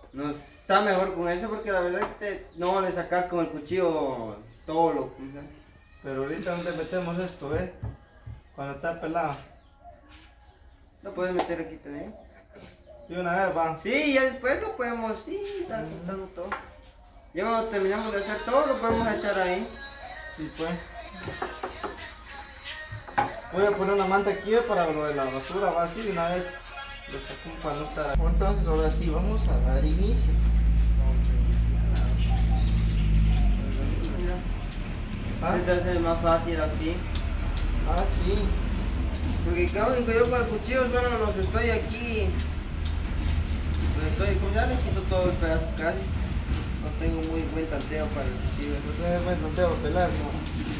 No está mejor con eso porque la verdad que no le sacas con el cuchillo todo lo que... Pero ahorita donde metemos esto, cuando está pelado. Lo puedes meter aquí también. Y una vez va. Sí, ya después lo podemos, sí, estar soltando todo. Ya cuando terminamos de hacer todo, lo podemos echar ahí. Sí, pues. Voy a poner una manta aquí para lo de la basura, va así, una vez lo saco para no estar. Entonces ahora sí, vamos a dar inicio. ¿Ah? Entonces es más fácil así. Ah, sí. Porque claro, yo con el cuchillo solo los estoy aquí. Como ya le quito todo el pedazo casi. No tengo muy buen tanteo para el cuchillo. No te voy a pelar, ¿no?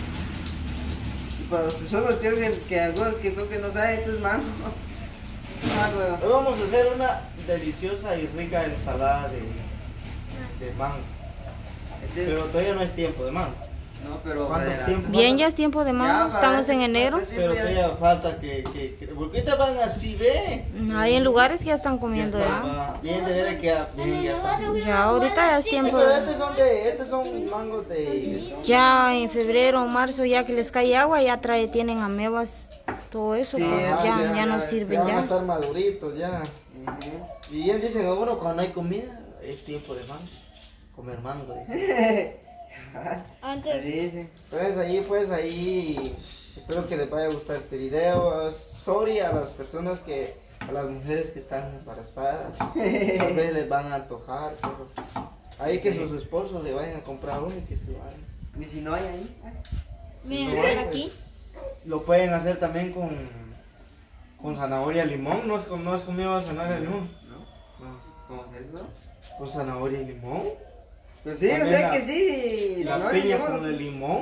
Y para las personas que algunos que creo que no saben, esto es mango. Mango. Hoy vamos a hacer una deliciosa y rica ensalada de mango. Pero todavía no es tiempo de mango. No, pero ¿Cuánto tiempo? Bien, ya es tiempo de mango, estamos en enero. Pero todavía falta que ¿por qué te van así, ve? Hay en lugares que ya están comiendo ya. Bien, de veras que bien, ya está. Ya ahorita ya es Sí, tiempo. pero estos son mangos de... Ya en febrero o marzo, ya que les cae agua, ya tienen amebas, todo eso, Sí, pues, ya no sirven van a ya. estar maduritos ya. Ujú. Y bien dicen a uno cuando hay comida, es tiempo de mango. Comer mango. Antes. Así dice. Entonces ahí, espero que les vaya a gustar este video. Sorry a las personas a las mujeres que están embarazadas, tal vez les van a antojar, pero ahí que sus esposos le vayan a comprar uno y que se vayan. Y si no hay ahí. Miren, No, por aquí. Lo pueden hacer también con zanahoria y limón. ¿No has comido zanahoria y limón? ¿No? ¿Cómo es eso? Con zanahoria y limón. Pues sí, yo También sé que sí. La no, piña no, con el limón.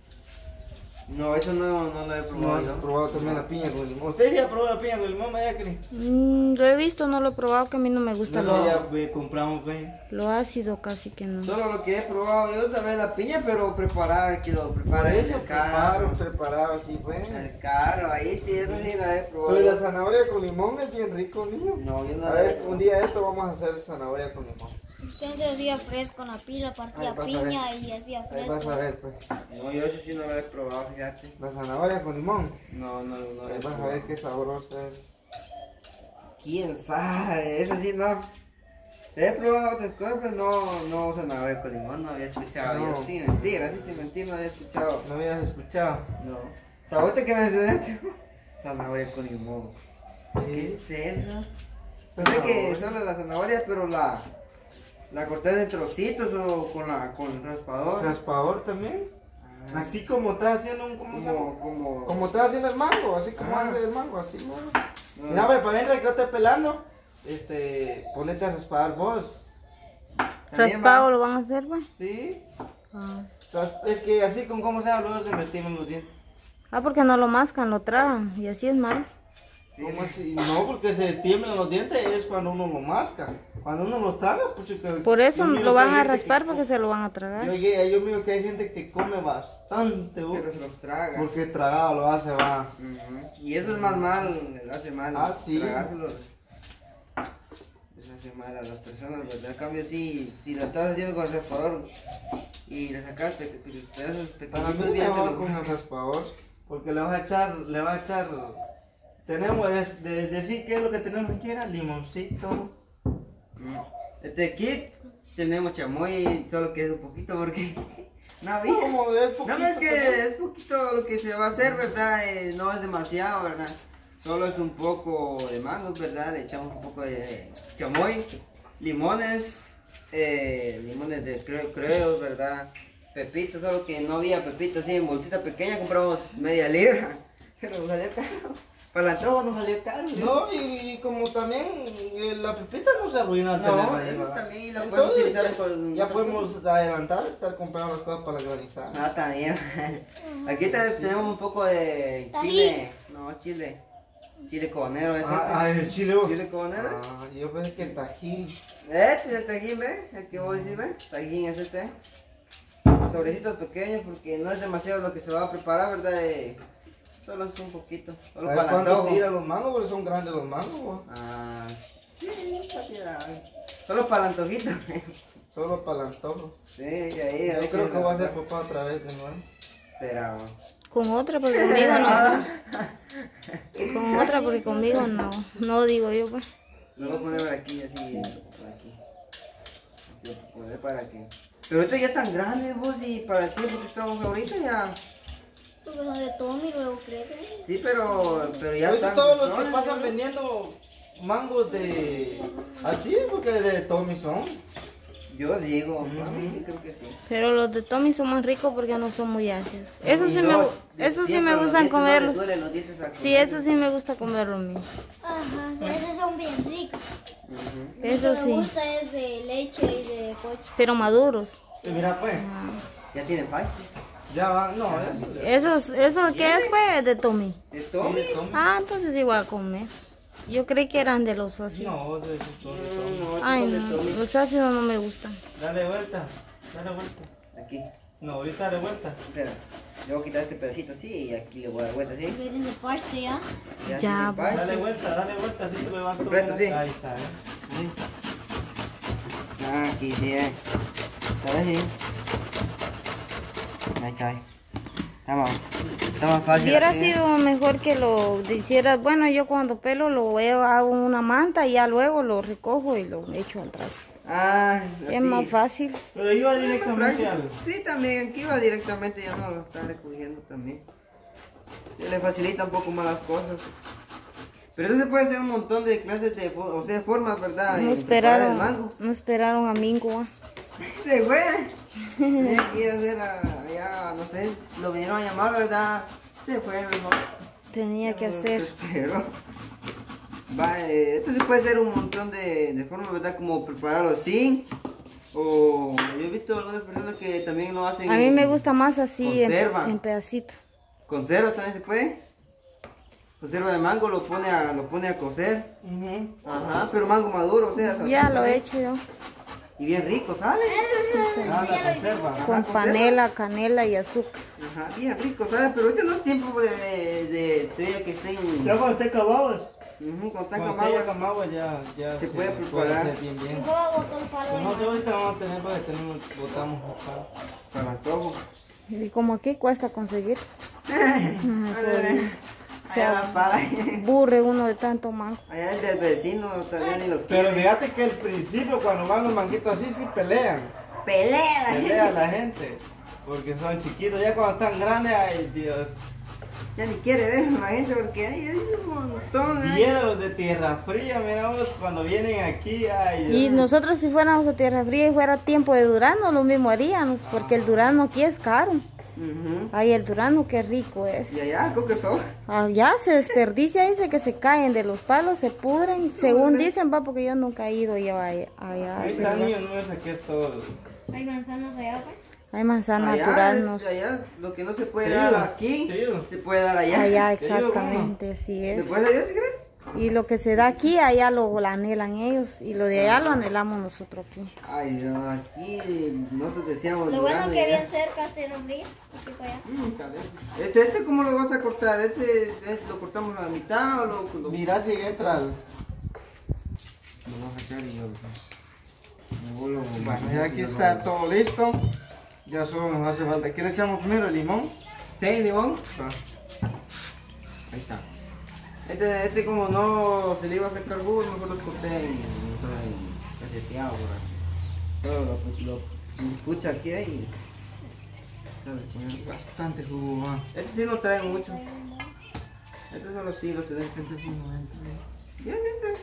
No, eso no lo he No probado. has yo. probado también la piña con el limón. ¿Usted ya probó la piña con el limón, vaya que Lo he visto, no lo he probado, que a mí no me gusta no, ya compramos, ve. lo ácido, casi que no. Solo lo que he probado yo también la piña, pero preparada, que lo prepara Para en eso el carro. preparado así, pues. En el carro, ahí sí, eso sí la he probado. Pero la zanahoria con limón es bien rico, niño. No, yo no A la he ver, probado. un día esto vamos a hacer zanahoria con limón. Entonces hacía fresco en la pila, partía Ay, vas a piña y hacía Ahí vas fresco. a ver, pues. No, yo eso sí no lo he probado, fíjate. La zanahoria con limón. No lo Ahí he vas a probado. ver qué sabroso es. ¿Quién sabe? Eso sí no. He probado otras cosas, pero no zanahoria con limón, no había escuchado. No. Yo sí, mentira, sí, sin mentir, no había escuchado. ¿No habías escuchado? No. ¿Te ahorita que mencionaste? Zanahoria con limón. ¿Qué Sí. es eso? Sé que solo la zanahoria, pero la corté en trocitos o con raspador. Raspador también. Ah, Así como estás haciendo un... ¿Cómo se llama? Como estás haciendo el mango, así como Ajá. hace el mango, así, ¿no? No. Mira, ve, para mientras que yo esté pelando, ponete a raspar vos. También Raspado va. lo van a hacer, pues. ¿Sí? Ah. O sea, es que así con cómo se habla, luego se metimos los dientes. Porque no lo mascan, lo tragan, y así es malo. ¿Cómo así? No, porque se tiemblan los dientes es cuando uno lo masca. Cuando uno los traga, pues... Por eso yo miro lo que van hay a gente raspar que- porque se lo van a tragar. Yo miro que hay gente que come bastante, vos, Pero se los traga. porque tragado lo hace, va. Ujú. Y eso es más mal, le hace mal. Ah, sí. Tragárselos. Les hace mal a las personas, ¿verdad? En cambio, si lo estás haciendo con el raspador y le sacaste pedazos Para mí pequeñitos, bien, te mejor lo- con el raspador, porque le va a echar, tenemos, de decir qué es lo que tenemos aquí, era limoncito. Aquí tenemos chamoy, solo que es un poquito porque no había. No, como es poquito, No, es que pero- es poquito lo que se va a hacer, ¿verdad? No es demasiado, ¿verdad? Solo es un poco de mangos, ¿verdad? Le echamos un poco de chamoy, limones, limones de creos, ¿verdad? Pepitos, solo que no había pepitos así en bolsita pequeña, compramos media libra, pero salió caro. Para el antojo nos salió caro. No, y como también la pepita no se arruina al No, tenerla ahí, eso ¿verdad? también la podemos Entonces, utilizar con ya otras podemos adelantar, estar comprando las cosas para granizar. Ah, también. Aquí tenemos un poco de chile. No, chile cobanero. ¿Es El chile, vos. ¿Chile cobanero? Ah, yo pensé que el tajín. Este es el tajín, ¿ves? El que vos decís, ¿ves? Tajín es este. Sobrecitos pequeños porque no es demasiado lo que se va a preparar, ¿verdad? Solo es un poquito. Solo A ver para el cuánto antojo. tira los mangos, porque son grandes los mangos, vos. Ah, sí, está tirado. Solo para el antojito. Solo para el antojo. Sí, ahí. Yo creo que voy a hacer papá otra vez de nuevo. Será, man. Con otra, porque conmigo no. Con otra, porque conmigo no. No digo yo, pues. Lo voy a poner por aquí, así, por aquí. Lo voy a poner para que... Pero ahorita ya tan grandes vos y para el tiempo que estamos ahorita ya... Porque son de Tommy, luego crecen. Sí, pero ya Ahorita están todos los que grandes, pasan ¿no? vendiendo mangos de... Así, porque de Tommy son. Yo digo, a mí sí creo que sí. Pero los de Tommy son más ricos porque no son muy ácidos. Eso Y sí los de eso sí siempre, me los gustan dientes no les comerlos. duelen los dientes a Sí, comer. eso sí me gusta comerlo a mí. Ajá, esos son bien ricos. Ujú. Eso Lo que me sí. gusta es de leche y de coche. Pero maduros. Y mira pues, Ah. Ya tienen pasto. ya van, no, eso. ¿Eso qué es, pues? De Tommy. ¿De Tommy? Sí, Tommy. Ah, entonces sí voy a comer. Yo creí que eran de los ácidos. No, esos son de Tommy. No, Ay, estos son de no, Tommy. los ácidos no me gustan. Dale vuelta, dale vuelta. Aquí. No, ahorita dale vuelta. Espera. Le voy a quitar este pedacito así y aquí le voy a dar vuelta, ¿sí? Vienen de pasto ya. Ya, tienen pues. pasto. Dale vuelta, así te levanto. Completo, sí. Ahí está, Ahí. Ah, aquí sí, ¿sabes? Sí. Ahí está. Está más fácil. Hubiera así, sido mejor que lo hicieras. Bueno, yo cuando pelo lo veo, hago una manta y ya luego lo recojo y lo echo al traste. Ah, Es así. más fácil. Pero iba directamente al... Sí, también, aquí va directamente, ya no lo está recogiendo también. Se le facilita un poco más las cosas. Pero eso se puede hacer un montón de clases de, o sea, formas, ¿verdad? No En preparar el esperaron, mango. no esperaron a Mingo. Se fue. Tenía que ir a hacer allá, no sé, lo vinieron a llamar, ¿verdad? Se fue, mejor. Tenía que hacer. Pero, va, esto se puede hacer un montón de formas, ¿verdad? Como prepararlo así. O yo he visto algunas personas que también lo hacen. A mí me gusta más así Conserva. en pedacitos. Conserva también se puede. Conserva de mango lo pone a cocer. Ajá, pero mango maduro, o sea. así Ya lo también. he hecho yo. Y bien rico, ¿sale? Ah, la conserva. Con conserva. panela, canela y azúcar. Ajá, bien rico, ¿sale? Pero ahorita no es tiempo de que estén. Ya cuando esté acabado, Cuando están cuando esté ya camadas. camagua ya Se puede preparar. hacer bien bien. Yo boto un palo de No, mango. yo ahorita vamos a tener porque tenemos, botamos acá. Para antojo. Y como aquí cuesta conseguir. O sea, para. Burre uno de tanto mango. Allá el del vecino también ni los Pero quiere. fíjate que al principio cuando van los manguitos así sí pelean. Pelea la gente. Porque son chiquitos, ya cuando están grandes, ay Dios. Ya ni quiere ver a la gente porque hay un montón. Y eran los de tierra fría, mira vos, cuando vienen aquí, ay Y Dios. nosotros si fuéramos a Tierra Fría y fuera tiempo de durazno, lo mismo haríamos, porque el durazno aquí es caro. Ujú. Ay, el durazno qué rico es. Y allá, creo que son. Allá se desperdicia, dice que se caen de los palos, se pudren, según dicen, va, porque yo nunca he ido ya allá. a ese Ahorita lugar. niños no me saqué todo. Hay manzanas allá, pues. Hay manzanas Allá, duraznos. allá, lo que no se puede Te dar digo, aquí, te digo. se puede dar allá. Allá, Te digo, exactamente, así es. ¿Después de allá, si crees? Y lo que se da aquí, allá lo anhelan ellos, y lo de allá lo anhelamos nosotros aquí. Ay, no, aquí nosotros decíamos. Lo bueno Durazno que y allá. bien cerca este Fría, aquí para allá. Está bien. Este, ¿cómo lo vas a cortar? ¿Lo cortamos a la mitad o lo Mira si entra al... Lo voy a sacar y yo. Bueno, ya aquí está todo listo. Ya solo nos hace falta. ¿Qué le echamos primero? ¿El limón? ¿Sí, limón? Va. Ahí está. Este como no se le iba a sacar jugo, mejor lo corté en cacheteado por ahí. Solo lo pucha aquí y ¿sabes? Poner Bastante jugo, va. Este sí no trae mucho. Este solo sí lo tenés que hacer. Bien, bien.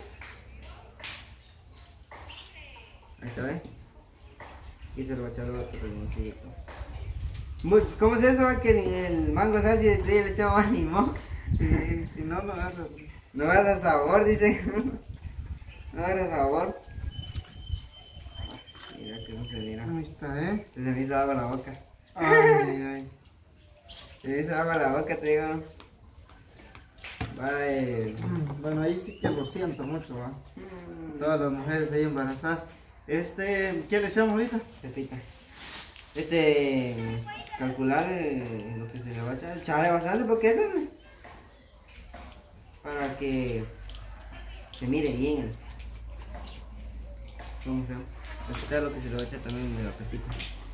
Ahí está, ¿ves? Y te lo voy a echar otro limoncito. ¿Cómo es eso? Que el mango se hace y le echamos más limón. Si no, no agarra. No agarra sabor, dice. No agarra sabor. Mira que no se mira. Ahí está, ¿eh? Se me hizo agua la boca. Ay. Se me hizo agua la boca, te digo. Vale. Bueno, ahí sí que lo siento mucho, va. Todas las mujeres ahí embarazadas. ¿Qué le echamos ahorita? Pepita. Calcular lo que se le va a echar. Echarle bastante porque eso es para que se mire bien. ¿Cómo se llama? Este es lo que se le va a echar también de la pepita.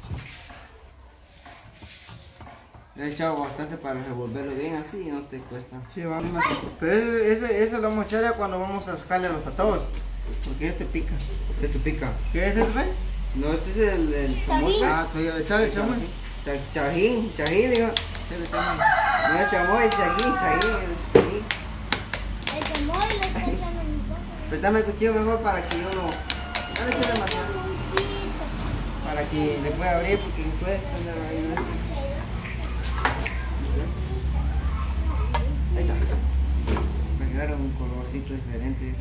Le he echado bastante para revolverlo bien así y no te cuesta. Sí, vamos. Pero ese lo vamos a echar ya cuando vamos a sacarle a los patos. Porque este pica. Este pica. ¿Qué es ese, ve? No, este es el chamoy. Ah, todavía echarle chamoy. Chajín, digo. Echarle chamoy. No es chamoy, chajín. El chamoy le está echando un poco. Préstame el cuchillo mejor para que yo no le eche demasiado. Para que le pueda abrir porque después ahí, ¿no? Ahí está. Me quedaron un colorcito diferente.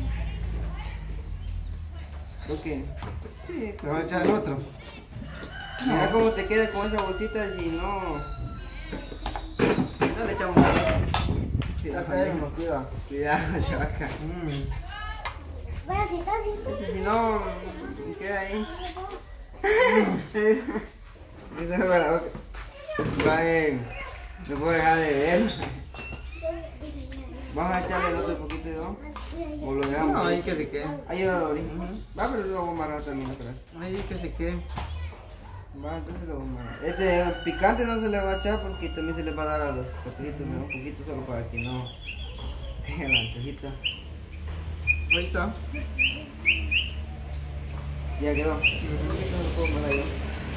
Creo que sí. ¿Le va a echar el otro? Mira cómo te queda con esa bolsita si no. No le echamos nada. Ya caemos, cuidado. Cuidado, se va a caer. Bueno, si está así, Si no, queda ahí. Esa es la boca. Va bien. No puedo dejar de ver. Vamos a echarle el otro poquito, ¿no? O lo dejamos. No, ahí que se quede. Ahí va a abrir. Va, pero lo voy a amarrar también atrás. Ahí que se quede. Va, entonces lo voy a amarrar. Este picante no se le va a echar porque también se le va a dar a los papitos, ¿no? Un poquito solo para que no tenga la antojita. Ahí está. Ya quedó. No lo puedo amarrar yo.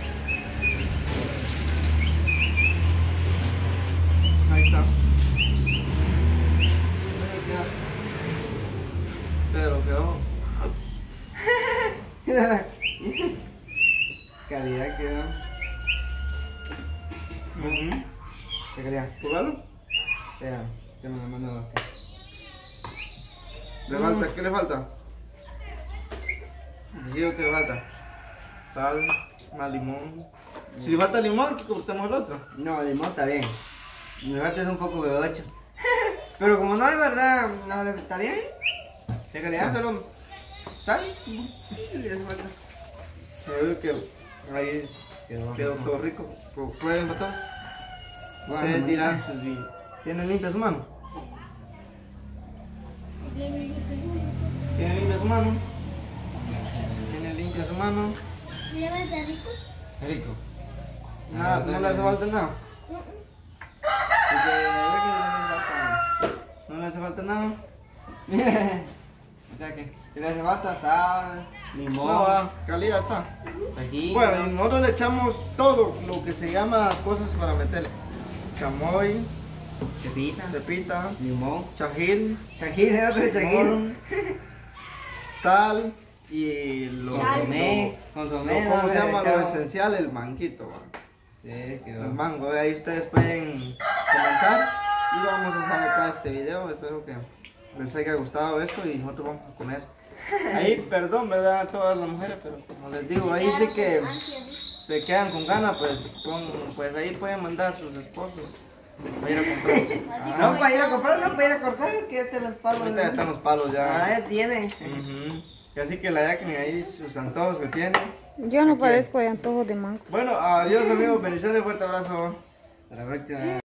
Ahí está. Ahí quedó. Pero quedó. Calidad quedó. ¿Qué calidad? ¿Probarlo? Espera, tengo la mano abajo. ¿Le falta? ¿Qué le falta? Digo que le falta. Sal, más limón. Si le falta limón, que cortemos el otro. No, el limón está bien. Me falta es un poco de 8. Pero como no hay verdad, no, está bien. De calidad, solo sal. Y le hace falta. Se ve que ahí quedó todo rico. Prueben todos. Ustedes dirán si tienen limpia su mano. ¿Tienen limpia su mano? ¿Tienen limpia su mano? mira, va a estar rico. Rico. Nada, no le hace falta nada. Porque No le hace falta nada. o sea que le hace falta sal, limón, No, calidad está. aquí. Bueno, y nosotros le echamos todo lo que se llama cosas para meterle. Chamoy, pepita, pepita, limón, chajil, chaquín, otro chaquín. limón, sal y lo Consomé, ¿cómo se llama? Lo echamos. esencial, el manguito. ¿Va? Sí, quedó. El mango, ahí ustedes pueden comentar y vamos a dejar acá este video. Espero que les haya gustado esto y nosotros vamos a comer. Ahí, perdón, ¿verdad? A todas las mujeres, pero como les digo, ahí sí que se quedan con ganas, pues ahí pueden mandar a sus esposos a ir a comprar. No, para ir a comprar, no, para ir a cortar, que te los palos. Ahorita ya están los palos ya. Ah, ya tienen. Ujú. Y así que la Jacqueline ahí sus antojos que tiene. Yo no padezco de antojos de mango. Bueno, adiós amigos, bendiciones, fuerte abrazo. Hasta la próxima.